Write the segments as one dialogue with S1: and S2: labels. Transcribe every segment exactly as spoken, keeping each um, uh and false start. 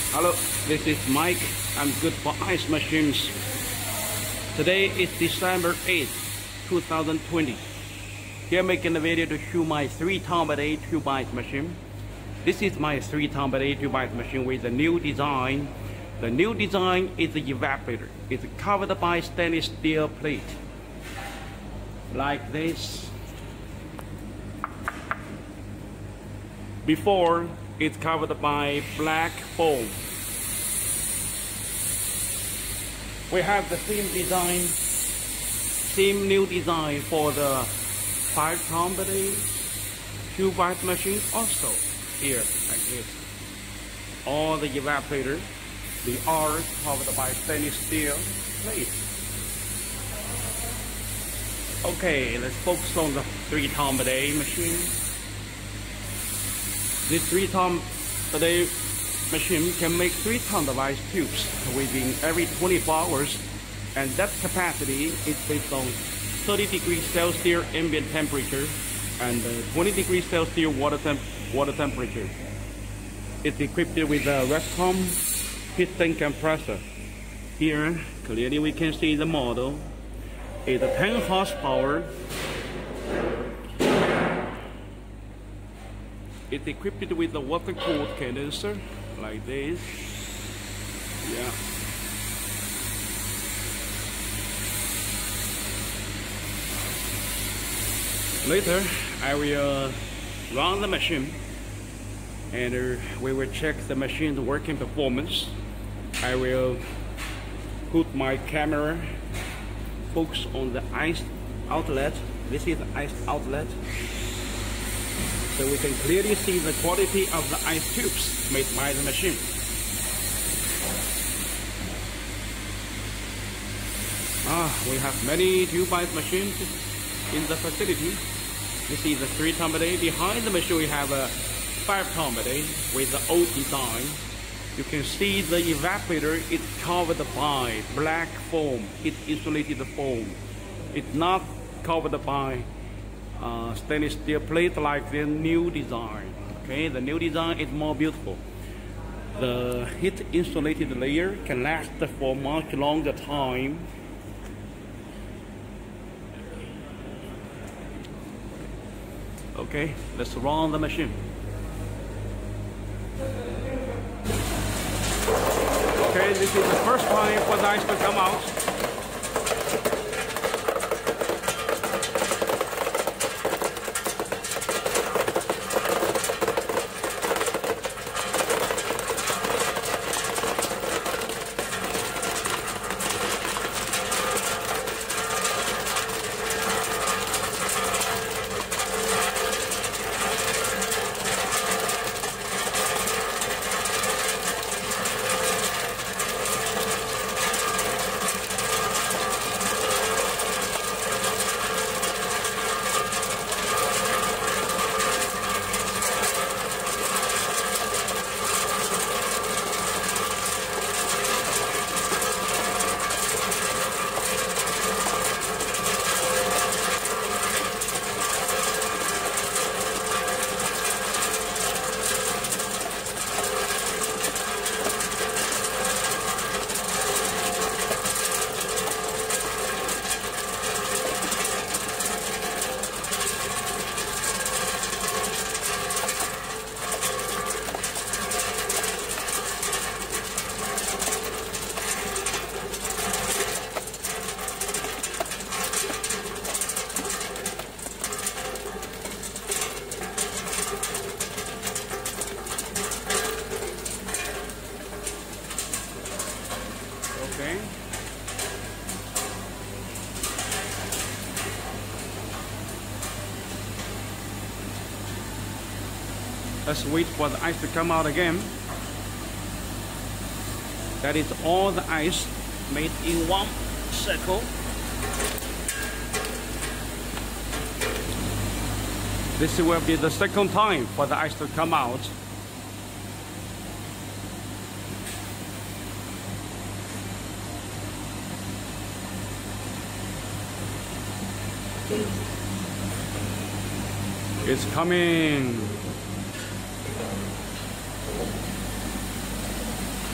S1: Hello, this is Mike. I'm good for ice machines. Today is December eighth, two thousand twenty. Here making a video to show my three ton per day tube ice machine. This is my three ton per day tube ice machine with a new design. The new design is the evaporator. It's covered by stainless steel plate. Like this. Before, it's covered by black foam. We have the same design, same new design for the five ton per day tube ice machine also. Here, like this. All the evaporator, the R covered by stainless steel plate. Okay, let's focus on the three ton per day machine. This three ton per day machine can make three tons of ice tubes within every twenty-four hours, and that capacity is based on thirty degrees Celsius ambient temperature and uh, twenty degrees Celsius water, temp water temperature. It's equipped with a Repcom piston compressor. Here, clearly we can see the model. It's a ten horsepower. It's equipped with a water-cooled condenser, like this. Yeah. Later, I will run the machine, and uh, we will check the machine's working performance. I will put my camera focus on the ice outlet. This is the ice outlet. So we can clearly see the quality of the ice tubes made by the machine. Ah, we have many tube ice machines in the facility. This is the three ton per day. Behind the machine we have a five ton per day with the old design. You can see the evaporator is covered by black foam. It's insulated foam. It's not covered by Uh, stainless steel plate like the new design. Okay, the new design is more beautiful. The heat insulated layer can last for much longer time. Okay, let's run the machine. Okay, this is the first time for the ice to come out. Okay. Let's wait for the ice to come out again. That is all the ice made in one cycle. This will be the second time for the ice to come out. It's coming.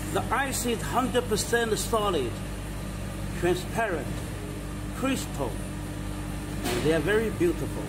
S2: The ice is one hundred percent solid, transparent, crystal, and they are very beautiful.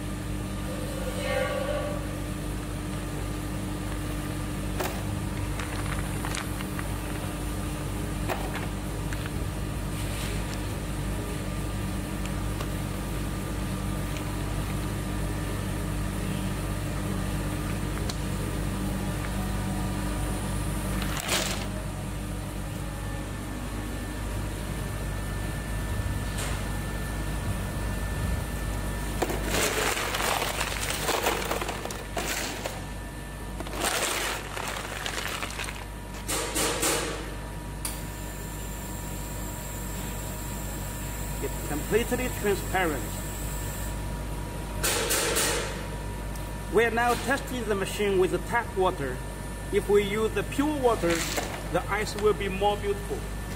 S2: It's completely transparent. We are now testing the machine with the tap water. If we use the pure water, the ice will be more beautiful.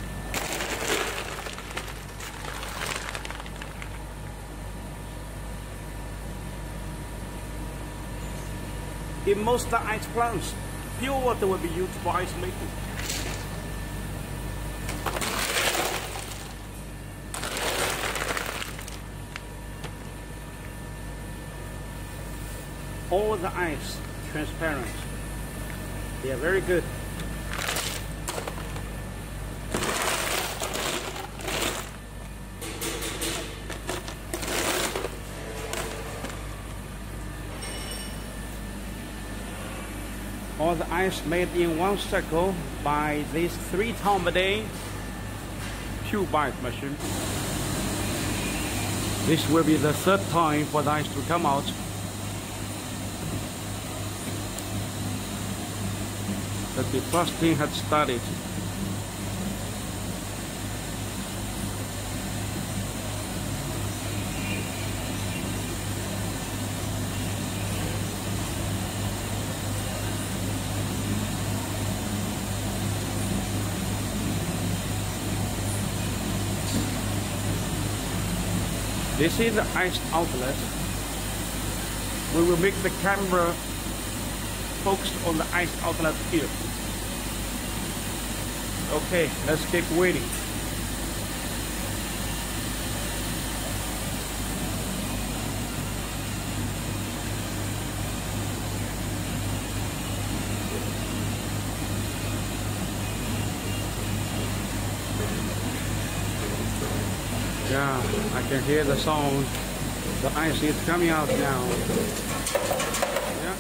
S2: In most ice plants, pure water will be used for ice making. All the ice transparent. They are very good. All the ice made in one circle by this three ton a day Pure Bite machine. This will be the third time for the ice to come out. That the frosting had started. This is the ice outlet. We will make the camera focused on the ice outlet here. Okay, let's keep waiting. Yeah, I can hear the sound. The ice is coming out now. Yeah.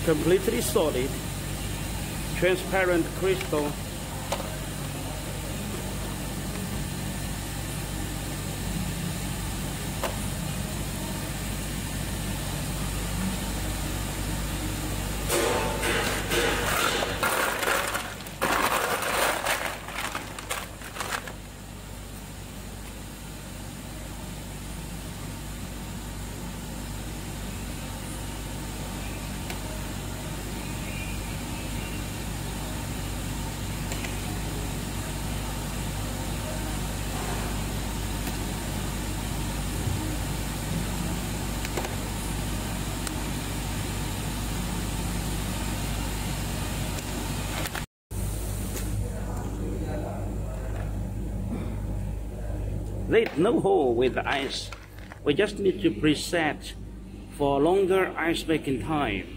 S2: completely solid, transparent crystal. There's no hole with the ice. We just need to preset for longer ice making time.